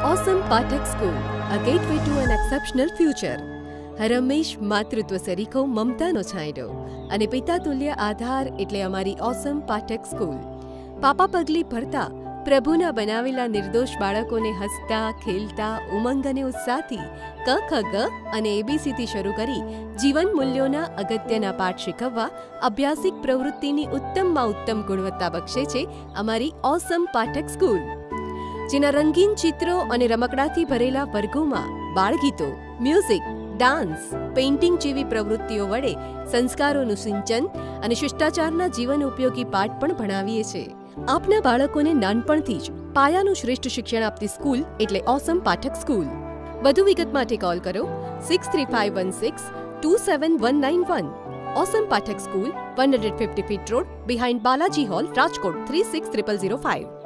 Awesome Pathak School, a gateway to an exceptional future. Harmesh માતૃત્વ સરીખો મમતાનો છાંયડો અને પિતા તુલ્ય આધાર એટલે અમારી ઓસમ પાઠક સ્કૂલ. પાપા પગલી ભરતા પ્રભુના બનાવેલા નિર્દોષ બાળકોને હસતા ખેલતા ઉમંગ અને ઉત્સાહથી ક ખ ગ અને એબીસીથી શરૂ કરી જીવન મૂલ્યોના અગત્યના પાઠ શીખવવા અભ્યાસિક પ્રવૃત્તિની ઉત્તમમાં ઉત્તમ ગુણવત્તા બક્ષે છે અમારી ઓસમ પાઠક સ્કૂલ, જેના રંગીન ચિત્રો અને રમકડાથી ભરેલા વર્ગોમાં બાળગીતો, મ્યુઝિક, ડાન્સ, પેઇન્ટિંગ જેવી પ્રવૃત્તિઓ વડે સંસ્કારોનું સિંચન અને શિષ્ટાચારના જીવન ઉપયોગી પાઠ પણ ભણાવીએ છીએ. આપના બાળકોને નાનપણથી જ પાયાનું શ્રેષ્ઠ શિક્ષણ આપતી સ્કૂલ એટલે ઓસમ પાઠક સ્કૂલ. વધુ વિગત માટે કોલ કરો 6351627191. ઓસમ Pathak school, 150 feet road, behind Balaji hall, Rajkot 360005.